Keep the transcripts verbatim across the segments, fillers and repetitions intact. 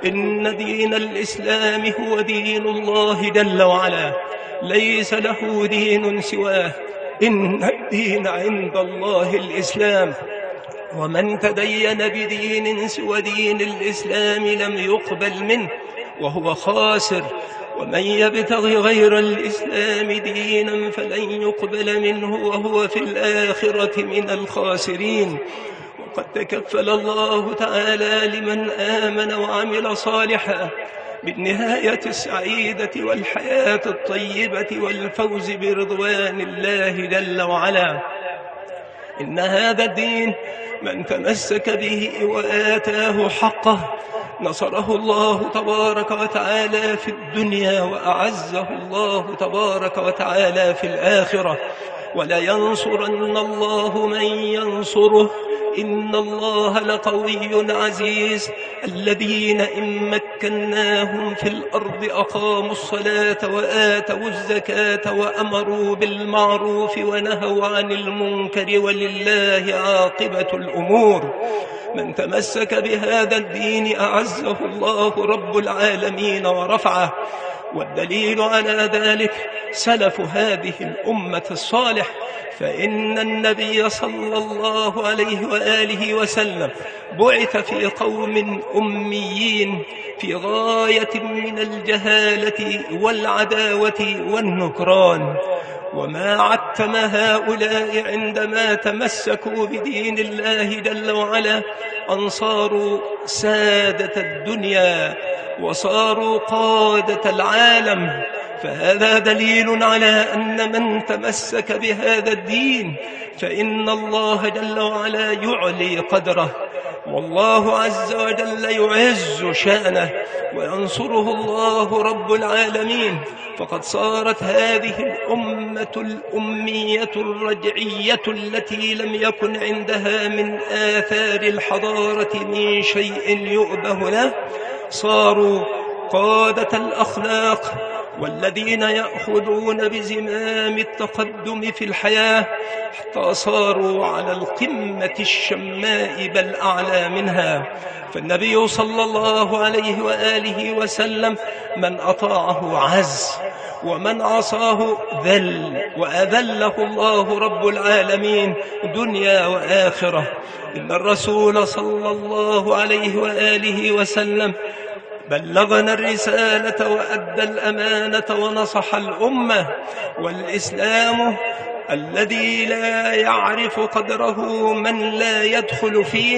إن دين الإسلام هو دين الله جل وعلا، ليس له دين سواه. إن الدين عند الله الإسلام، ومن تدين بدين سوى دين الإسلام لم يقبل منه وهو خاسر. ومن يبتغي غير الإسلام دينا فلن يقبل منه وهو في الآخرة من الخاسرين. وقد تكفل الله تعالى لمن آمن وعمل صالحا بالنهاية السعيدة والحياة الطيبة والفوز برضوان الله جل وعلا. إن هذا الدين من تمسك به وآتاه حقه نصره الله تبارك وتعالى في الدنيا، وأعزه الله تبارك وتعالى في الآخرة. ولينصرن الله من ينصره، إن الله لقوي عزيز. الذين إن مكناهم في الأرض أقاموا الصلاة وآتوا الزكاة وأمروا بالمعروف ونهوا عن المنكر ولله عاقبة الأمور. من تمسك بهذا الدين أعزه الله رب العالمين ورفعه. والدليل على ذلك سلف هذه الأمة الصالح، فإن النبي صلى الله عليه وآله وسلم بعث في قوم أميين في غاية من الجهالة والعداوة والنكران، وما عتم هؤلاء عندما تمسكوا بدين الله جل وعلا أن صاروا سادة الدنيا وصاروا قادة العالم. فهذا دليل على أن من تمسك بهذا الدين فإن الله جل وعلا يعلي قدره، والله عز وجل يعز شأنه، وينصره الله رب العالمين. فقد صارت هذه الأمة الأمية الرجعية التي لم يكن عندها من آثار الحضارة من شيء يؤبه له، صاروا قادة الأخلاق والذين يأخذون بزمام التقدم في الحياة، حتى صاروا على القمة الشماء بل أعلى منها. فالنبي صلى الله عليه وآله وسلم من أطاعه عز، ومن عصاه ذل، وأذله الله رب العالمين دنيا وآخرة. إن الرسول صلى الله عليه وآله وسلم بلغنا الرسالة وأدى الأمانة ونصح الأمة. والإسلام الذي لا يعرف قدره من لا يدخل فيه،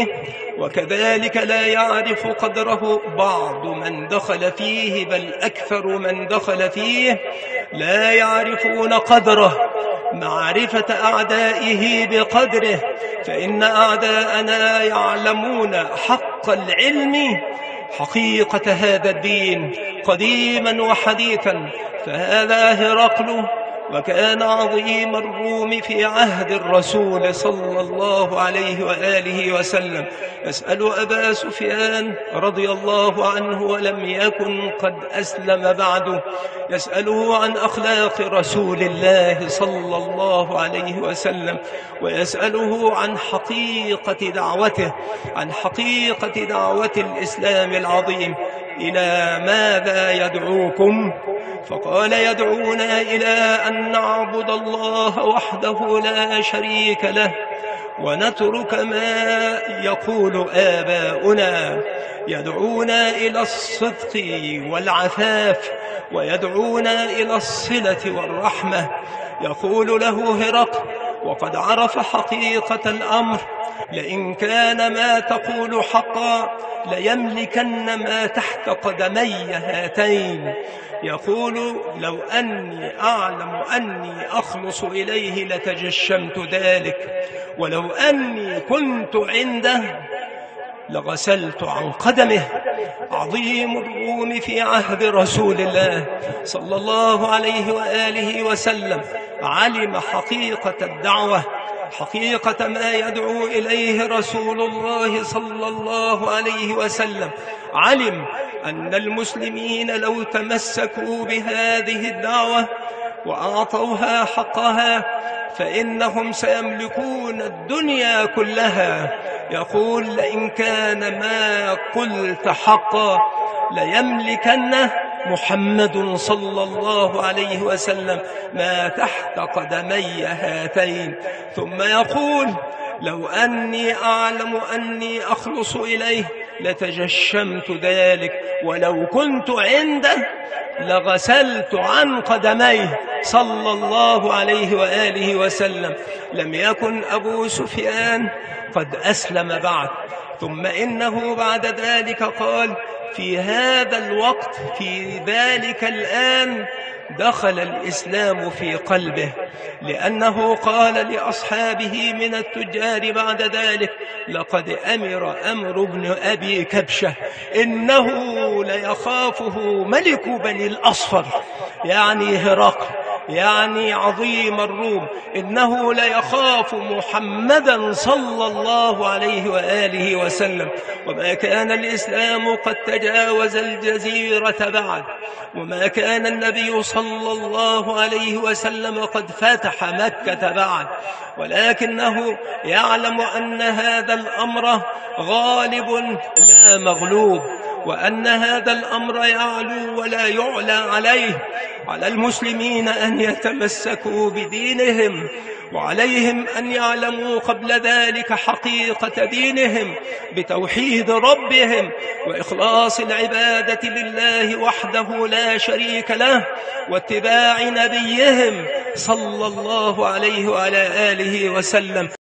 وكذلك لا يعرف قدره بعض من دخل فيه، بل أكثر من دخل فيه لا يعرفون قدره معرفة أعدائه بقدره. فإن أعداءنا يعلمون حق العلم حقيقة هذا الدين قديما وحديثا. فهذا هرقل، وكان عظيم الروم في عهد الرسول صلى الله عليه وآله وسلم، يسأل أبا سفيان رضي الله عنه ولم يكن قد أسلم بعد، يسأله عن أخلاق رسول الله صلى الله عليه وسلم، ويسأله عن حقيقة دعوته، عن حقيقة دعوة الإسلام العظيم. إلى ماذا يدعوكم؟ فقال يدعونا إلى أن نعبد الله وحده لا شريك له، ونترك ما يقول آباؤنا. يدعونا إلى الصدق والعفاف، ويدعونا إلى الصلة والرحمة. يقول له هرقل وقد عرف حقيقة الأمر: لئن كان ما تقول حقا ليملكن ما تحت قدمي هاتين. يقول: لو أني أعلم أني أخلص إليه لتجشمت ذلك، ولو أني كنت عنده لغسلت عن قدمه. عظيم الروم في عهد رسول الله صلى الله عليه وآله وسلم علم حقيقة الدعوة، حقيقة ما يدعو إليه رسول الله صلى الله عليه وسلم. علم أن المسلمين لو تمسكوا بهذه الدعوة وأعطوها حقها فإنهم سيملكون الدنيا كلها. يقول: لئن كان ما قلت حقا ليملكن محمد صلى الله عليه وسلم ما تحت قدمي هاتين. ثم يقول: لو أني أعلم أني أخلص إليه لتجشمت ذلك، ولو كنت عنده لغسلت عن قدميه صلى الله عليه وآله وسلم. لم يكن أبو سفيان قد أسلم بعد، ثم إنه بعد ذلك قال: في هذا الوقت، في ذلك الآن، دخل الإسلام في قلبه، لأنه قال لأصحابه من التجار بعد ذلك: لقد أمر أمر بن أبي كبشة إنه ليخافه ملك بني الأصفر، يعني هرقل، يعني عظيم الروم، إنه ليخاف محمدا صلى الله عليه وآله وسلم. وما كان الإسلام قد تجاوز الجزيرة بعد، وما كان النبي صلى الله عليه وسلم قد فتح مكة بعد، ولكنه يعلم أن هذا الأمر غالب لا مغلوب، وأن هذا الأمر يعلو ولا يعلى عليه. على المسلمين أن يتمسكوا بدينهم، وعليهم أن يعلموا قبل ذلك حقيقة دينهم بتوحيد ربهم وإخلاص العبادة لله وحده لا شريك له، واتباع نبيهم صلى الله عليه وعلى آله وسلم.